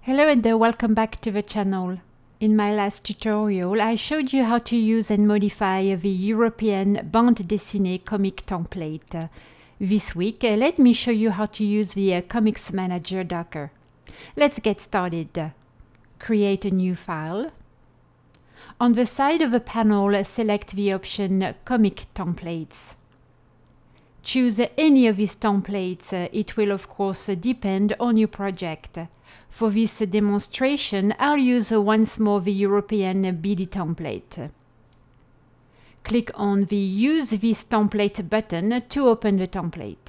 Hello and welcome back to the channel. In my last tutorial, I showed you how to use and modify the European bande dessinée comic template. This week, let me show you how to use the Comics Manager Docker. Let's get started. Create a new file. On the side of the panel, select the option Comic Templates. Choose any of these templates. It will of course depend on your project. For this demonstration, I'll use once more the European BD template. Click on the Use this template button to open the template.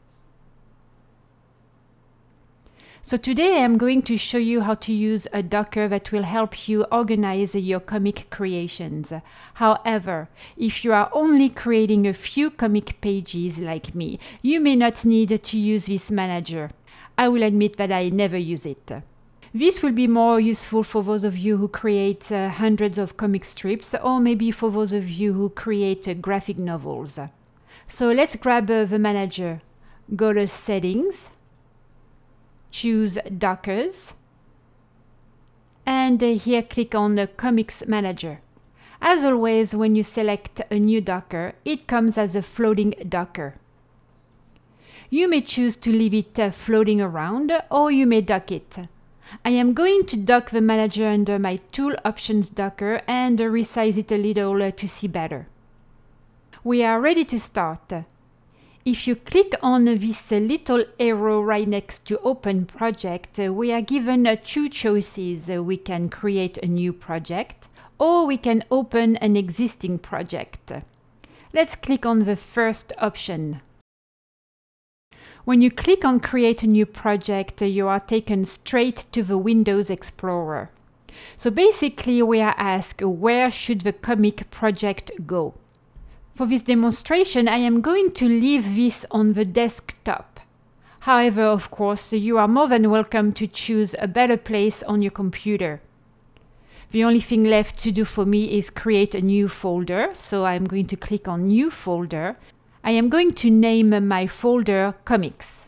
So today I'm going to show you how to use a Docker that will help you organize your comic creations. However, if you are only creating a few comic pages like me, you may not need to use this manager. I will admit that I never use it. This will be more useful for those of you who create hundreds of comic strips, or maybe for those of you who create graphic novels. So let's grab the manager. Go to Settings, choose Dockers, and here click on the Comics Manager. As always, when you select a new Docker, it comes as a floating Docker. You may choose to leave it floating around, or you may dock it. I am going to dock the manager under my Tool Options Docker and resize it a little to see better. We are ready to start. If you click on this little arrow right next to Open Project, we are given two choices. We can create a new project, or we can open an existing project. Let's click on the first option. When you click on Create a new project, you are taken straight to the Windows Explorer. So basically, we are asked where should the comic project go. For this demonstration, I am going to leave this on the desktop. However, of course, you are more than welcome to choose a better place on your computer. The only thing left to do for me is create a new folder, so I'm going to click on New Folder. I am going to name my folder Comics.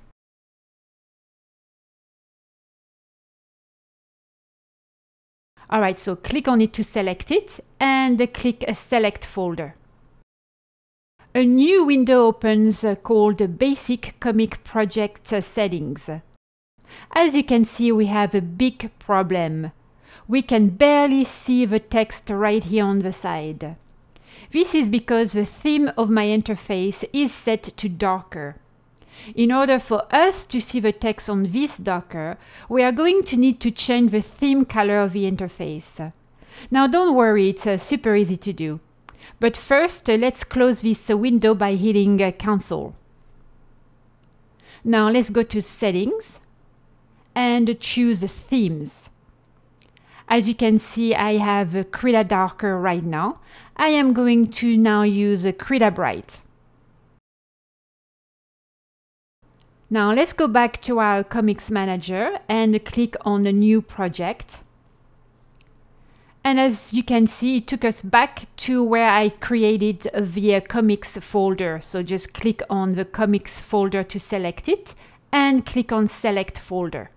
Alright, so click on it to select it, and click Select Folder. A new window opens called Basic Comic Project Settings. As you can see, we have a big problem. We can barely see the text right here on the side. This is because the theme of my interface is set to darker. In order for us to see the text on this Docker, we are going to need to change the theme color of the interface. Now don't worry, it's super easy to do. But first, let's close this window by hitting Cancel. Now let's go to Settings and choose Themes. As you can see, I have Krita Darker right now. I am going to now use Krita Bright. Now let's go back to our Comics Manager and click on the New Project. And as you can see, it took us back to where I created the Comics folder. So just click on the Comics folder to select it and click on Select Folder.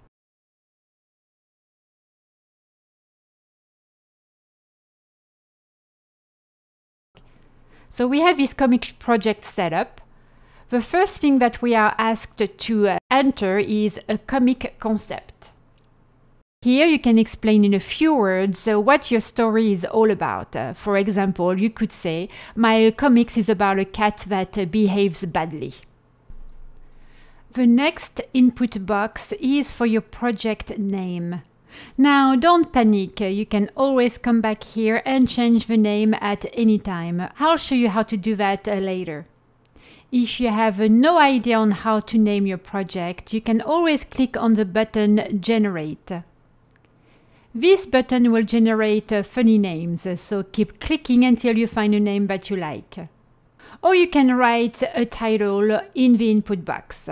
So we have this comic project set up. The first thing that we are asked to enter is a comic concept. Here you can explain in a few words what your story is all about. For example, you could say, my comics is about a cat that behaves badly. The next input box is for your project name. Now, don't panic, you can always come back here and change the name at any time. I'll show you how to do that later. If you have no idea on how to name your project, you can always click on the button Generate. This button will generate funny names, so keep clicking until you find a name that you like. Or you can write a title in the input box.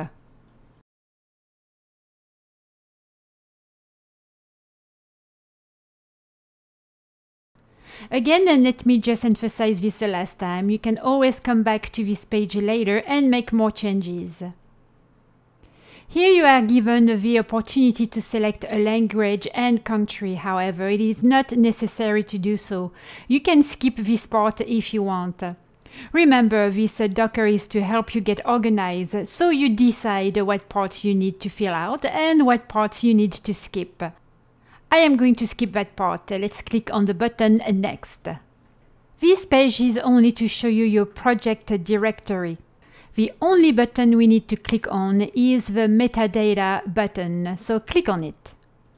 Again, and let me just emphasize this the last time, you can always come back to this page later and make more changes. Here you are given the opportunity to select a language and country. However, it is not necessary to do so. You can skip this part if you want. Remember, this Docker is to help you get organized, so you decide what parts you need to fill out and what parts you need to skip. I am going to skip that part. Let's click on the button Next. This page is only to show you your project directory. The only button we need to click on is the metadata button, so click on it.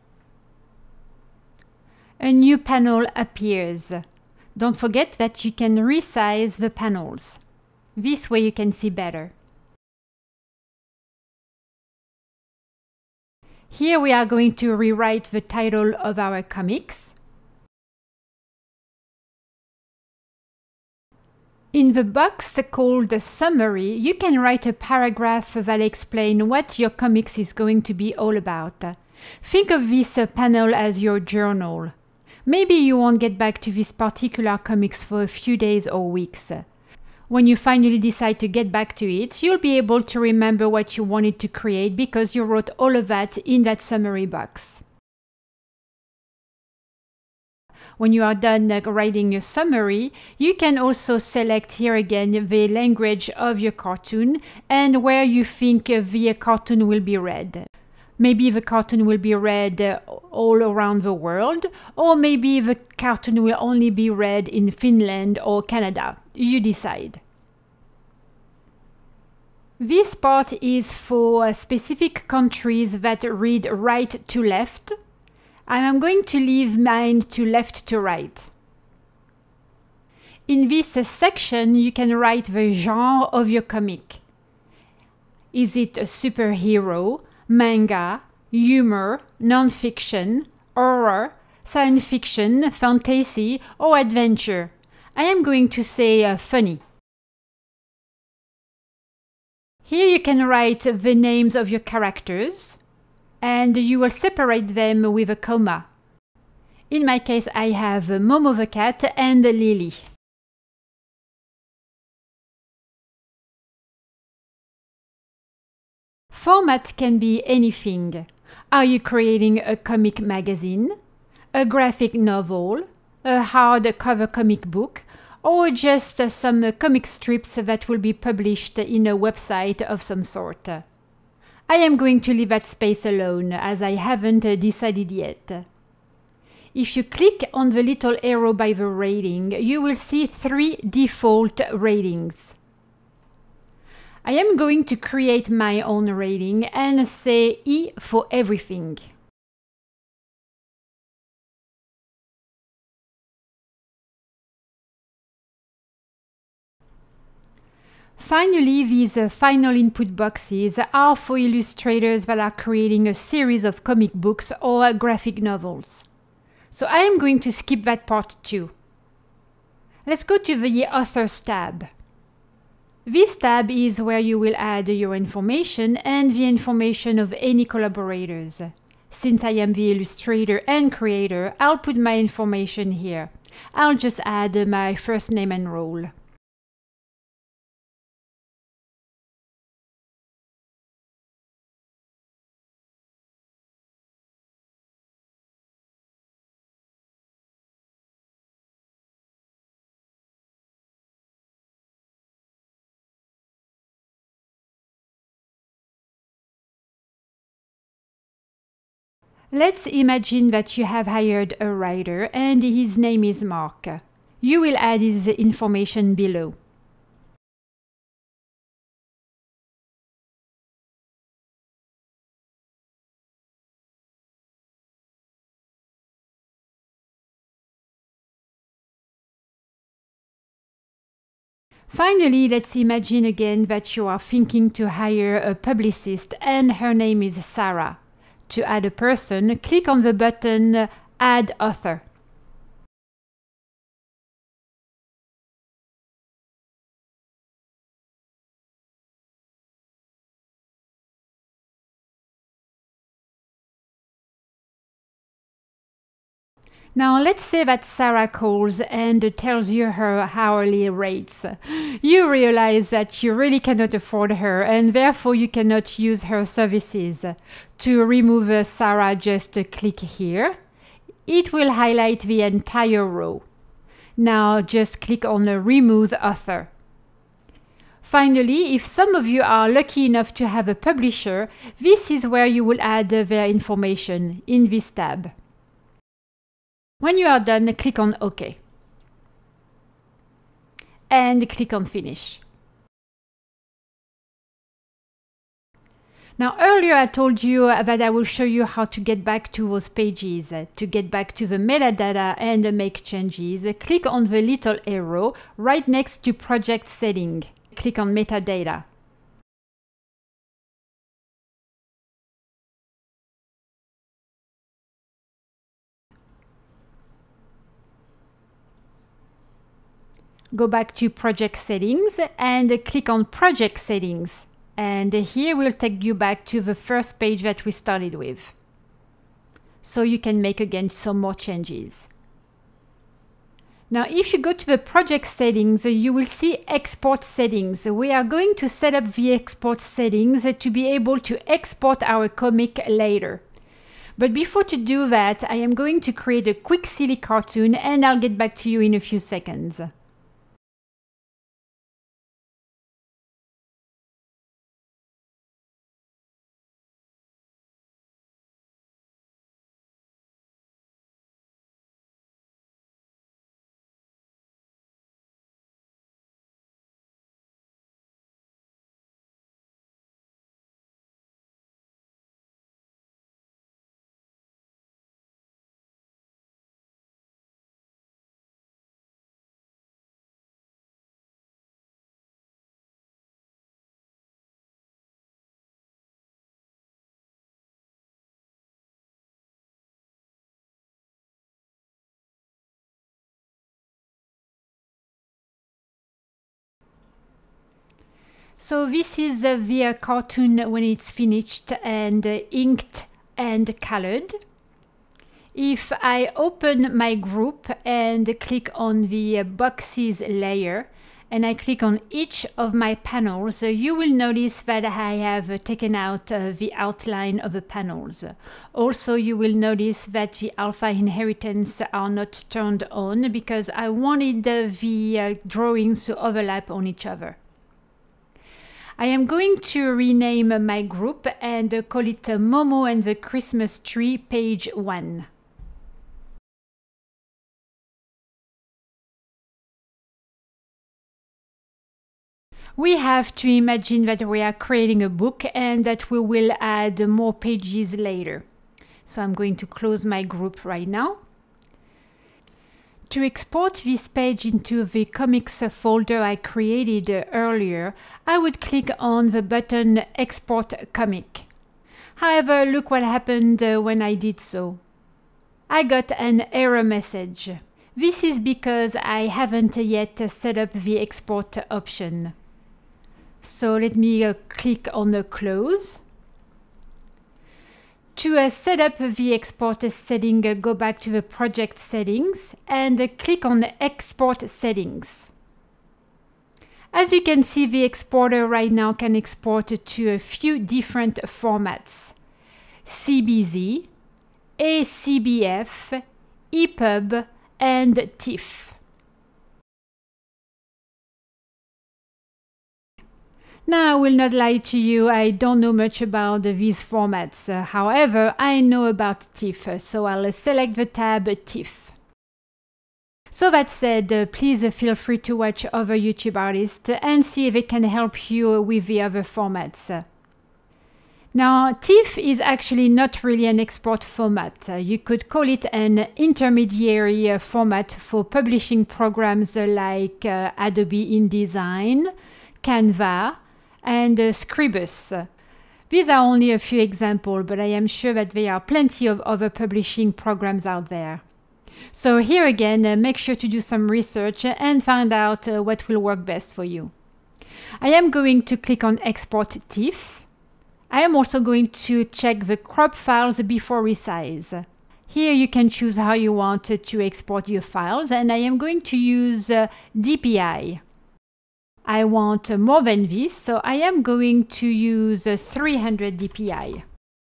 A new panel appears. Don't forget that you can resize the panels. This way you can see better. Here we are going to rewrite the title of our comics. In the box called Summary, you can write a paragraph that explains what your comics is going to be all about. Think of this panel as your journal. Maybe you won't get back to this particular comics for a few days or weeks. When you finally decide to get back to it, you'll be able to remember what you wanted to create because you wrote all of that in that summary box. When you are done writing your summary, you can also select here again the language of your cartoon and where you think the cartoon will be read. Maybe the cartoon will be read all around the world, or maybe the cartoon will only be read in Finland or Canada. You decide. This part is for specific countries that read right to left. I'm going to leave mine to left to right. In this section, you can write the genre of your comic. Is it a superhero, manga, humor, non-fiction, horror, science fiction, fantasy, or adventure? I am going to say funny. Here you can write the names of your characters, and you will separate them with a comma. In my case, I have Momo the cat and Lily. Format can be anything. Are you creating a comic magazine, a graphic novel, a hardcover comic book, or just some comic strips that will be published in a website of some sort? I am going to leave that space alone as I haven't decided yet. If you click on the little arrow by the rating, you will see 3 default ratings. I am going to create my own rating and say E for everything. Finally, these final input boxes are for illustrators that are creating a series of comic books or graphic novels. So I am going to skip that part too. Let's go to the Authors tab. This tab is where you will add your information and the information of any collaborators. Since I am the illustrator and creator, I'll put my information here. I'll just add my first name and role. Let's imagine that you have hired a writer and his name is Mark. You will add his information below. Finally, let's imagine again that you are thinking to hire a publicist and her name is Sarah. To add a person, click on the button Add Author. Now let's say that Sarah calls and tells you her hourly rates. You realize that you really cannot afford her and therefore you cannot use her services. To remove Sarah, just click here. It will highlight the entire row. Now just click on Remove Author. Finally, if some of you are lucky enough to have a publisher, this is where you will add their information in this tab. When you are done, click on OK. And click on Finish. Now earlier I told you that I will show you how to get back to those pages. To get back to the metadata and make changes, click on the little arrow right next to Project Setting. Click on Metadata. Go back to Project Settings and click on Project Settings. And here we'll take you back to the first page that we started with. So you can make again some more changes. Now if you go to the project settings, you will see export settings. We are going to set up the export settings to be able to export our comic later. But before to do that, I am going to create a quick silly cartoon and I'll get back to you in a few seconds. So this is the cartoon when it's finished and inked and colored. If I open my group and click on the boxes layer and I click on each of my panels, you will notice that I have taken out the outline of the panels. Also, you will notice that the alpha inheritance are not turned on because I wanted the drawings to overlap on each other. I am going to rename my group and call it Momo and the Christmas Tree, page 1. We have to imagine that we are creating a book and that we will add more pages later. So I'm going to close my group right now. To export this page into the comics folder I created earlier, I would click on the button Export Comic. However, look what happened when I did so. I got an error message. This is because I haven't yet set up the export option. So let me click on the Close. To set up the export setting, go back to the project settings and click on Export Settings. As you can see, the exporter right now can export to a few different formats: CBZ, ACBF, EPUB, and TIFF. Now, I will not lie to you, I don't know much about these formats. However, I know about TIFF, so I'll select the tab TIFF. So that said, please feel free to watch other YouTube artists and see if it can help you with the other formats. Now, TIFF is actually not really an export format. You could call it an intermediary format for publishing programs like Adobe InDesign, Canva, and Scribus. These are only a few examples, but I am sure that there are plenty of other publishing programs out there. So here again, make sure to do some research and find out what will work best for you. I am going to click on Export TIFF. I am also going to check the crop files before resize. Here you can choose how you want to export your files, and I am going to use DPI. I want more than this, so I am going to use 300 DPI.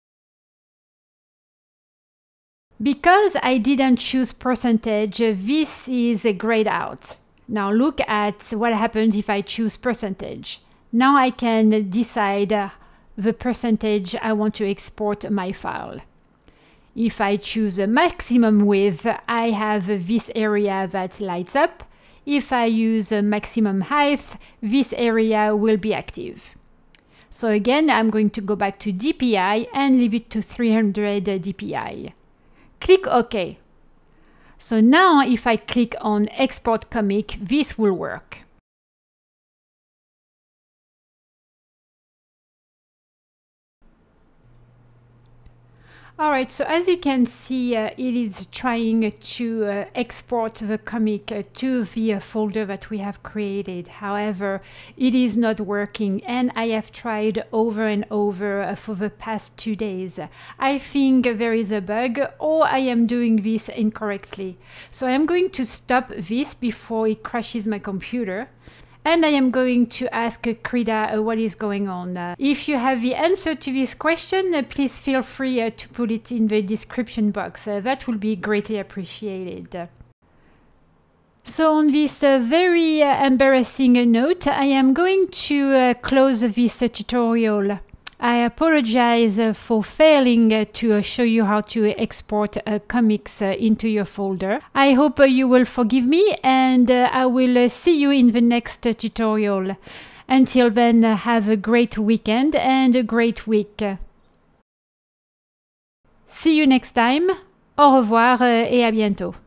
Because I didn't choose percentage, this is grayed out. Now look at what happens if I choose percentage. Now I can decide the percentage I want to export my file. If I choose a maximum width, I have this area that lights up. If I use a maximum height, this area will be active. So again, I'm going to go back to DPI and leave it to 300 DPI. Click OK. So now if I click on Export Comic, this will work. Alright, so as you can see, it is trying to export the comic to the folder that we have created. However, it is not working, and I have tried over and over for the past 2 days. I think there is a bug, or I am doing this incorrectly. So I am going to stop this before it crashes my computer. And I am going to ask Krita what is going on. If you have the answer to this question, please feel free to put it in the description box. That will be greatly appreciated. So on this very embarrassing note, I am going to close this tutorial. I apologize for failing to show you how to export comics into your folder. I hope you will forgive me, and I will see you in the next tutorial. Until then, have a great weekend and a great week. See you next time. Au revoir et à bientôt.